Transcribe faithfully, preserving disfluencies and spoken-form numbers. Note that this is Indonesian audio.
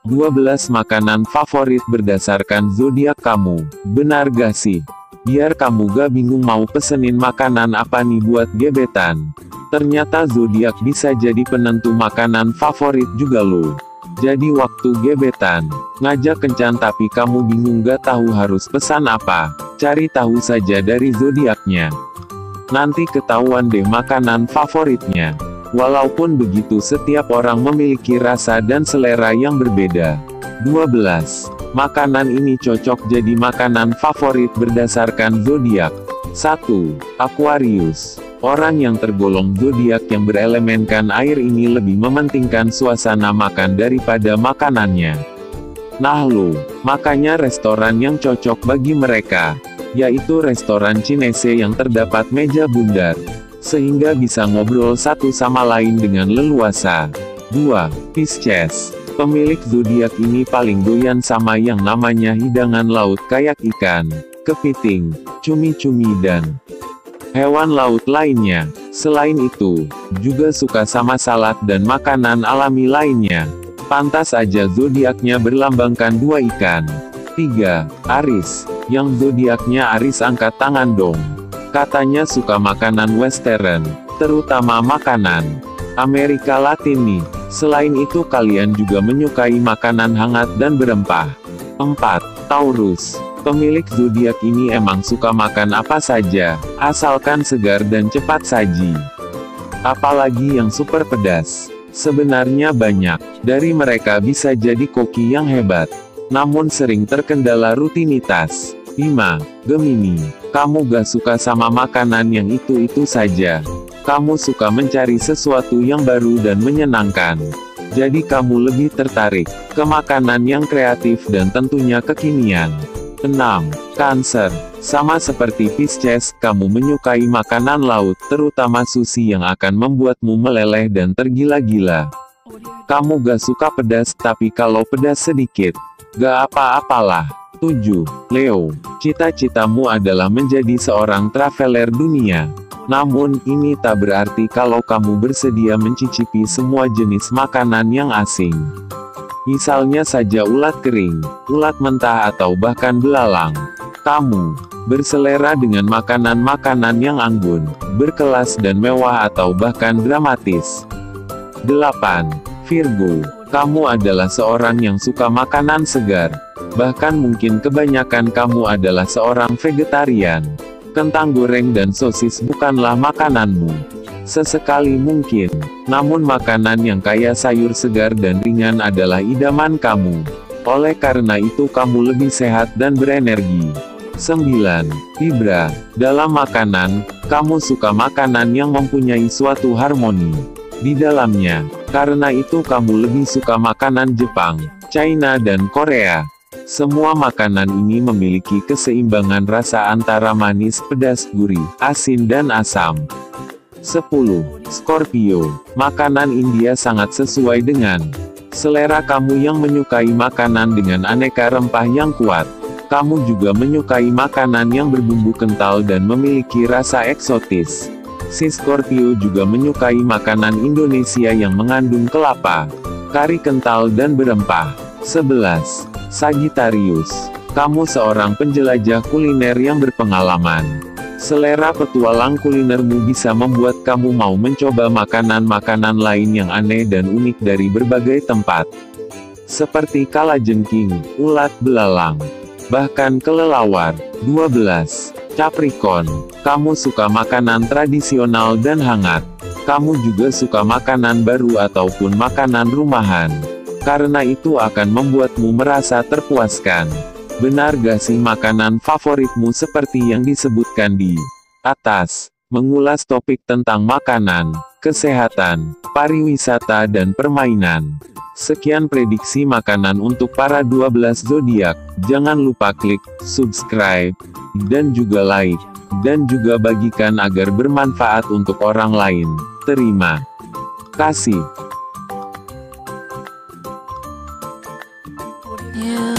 dua belas makanan favorit berdasarkan zodiak kamu. Benar gak sih? Biar kamu gak bingung mau pesenin makanan apa nih buat gebetan. Ternyata zodiak bisa jadi penentu makanan favorit juga loh. Jadi waktu gebetan ngajak kencan tapi kamu bingung gak tahu harus pesan apa, cari tahu saja dari zodiaknya. Nanti ketahuan deh makanan favoritnya. Walaupun begitu setiap orang memiliki rasa dan selera yang berbeda. dua belas. Makanan ini cocok jadi makanan favorit berdasarkan zodiak. satu. Aquarius. Orang yang tergolong zodiak yang berelemenkan air ini lebih mementingkan suasana makan daripada makanannya. Nah lo, makanya restoran yang cocok bagi mereka, yaitu restoran Chinese yang terdapat meja bundar, sehingga bisa ngobrol satu sama lain dengan leluasa. dua. Pisces. Pemilik zodiak ini paling doyan sama yang namanya hidangan laut kayak ikan, kepiting, cumi-cumi dan hewan laut lainnya. Selain itu, juga suka sama salad dan makanan alami lainnya. Pantas aja zodiaknya berlambangkan dua ikan. tiga. Aries. Yang zodiaknya Aries angkat tangan dong. Katanya suka makanan western, terutama makanan Amerika Latin nih. Selain itu kalian juga menyukai makanan hangat dan berempah. empat. Taurus. Pemilik zodiak ini emang suka makan apa saja, asalkan segar dan cepat saji. Apalagi yang super pedas. Sebenarnya banyak dari mereka bisa jadi koki yang hebat, namun sering terkendala rutinitas. lima. Gemini. Kamu gak suka sama makanan yang itu-itu saja. Kamu suka mencari sesuatu yang baru dan menyenangkan. Jadi kamu lebih tertarik ke makanan yang kreatif dan tentunya kekinian. enam. Cancer. Sama seperti Pisces, kamu menyukai makanan laut, terutama sushi yang akan membuatmu meleleh dan tergila-gila. Kamu gak suka pedas, tapi kalau pedas sedikit, gak apa-apalah. tujuh. Leo. Cita-citamu adalah menjadi seorang traveler dunia. Namun, ini tak berarti kalau kamu bersedia mencicipi semua jenis makanan yang asing. Misalnya saja ulat kering, ulat mentah atau bahkan belalang. Kamu berselera dengan makanan-makanan yang anggun, berkelas dan mewah atau bahkan dramatis. delapan. Virgo. Kamu adalah seorang yang suka makanan segar. Bahkan mungkin kebanyakan kamu adalah seorang vegetarian. Kentang goreng dan sosis bukanlah makananmu. Sesekali mungkin, namun makanan yang kaya sayur segar dan ringan adalah idaman kamu. Oleh karena itu kamu lebih sehat dan berenergi. sembilan. Libra. Dalam makanan, kamu suka makanan yang mempunyai suatu harmoni di dalamnya. Karena itu kamu lebih suka makanan Jepang, China dan Korea. Semua makanan ini memiliki keseimbangan rasa antara manis, pedas, gurih, asin dan asam. sepuluh. Scorpio. Makanan India sangat sesuai dengan selera kamu yang menyukai makanan dengan aneka rempah yang kuat. Kamu juga menyukai makanan yang berbumbu kental dan memiliki rasa eksotis. Si Scorpio juga menyukai makanan Indonesia yang mengandung kelapa, kari kental dan berempah. sebelas. Sagittarius. Kamu seorang penjelajah kuliner yang berpengalaman. Selera petualang kulinermu bisa membuat kamu mau mencoba makanan-makanan lain yang aneh dan unik dari berbagai tempat. Seperti kalajengking, ulat belalang, bahkan kelelawar. dua belas. Capricorn. Kamu suka makanan tradisional dan hangat. Kamu juga suka makanan baru ataupun makanan rumahan. Karena itu akan membuatmu merasa terpuaskan. Benar gak sih makanan favoritmu seperti yang disebutkan di atas? Mengulas topik tentang makanan, kesehatan, pariwisata dan permainan. Sekian prediksi makanan untuk para dua belas zodiak. Jangan lupa klik subscribe dan juga like, dan juga bagikan agar bermanfaat untuk orang lain. Terima kasih. Yeah.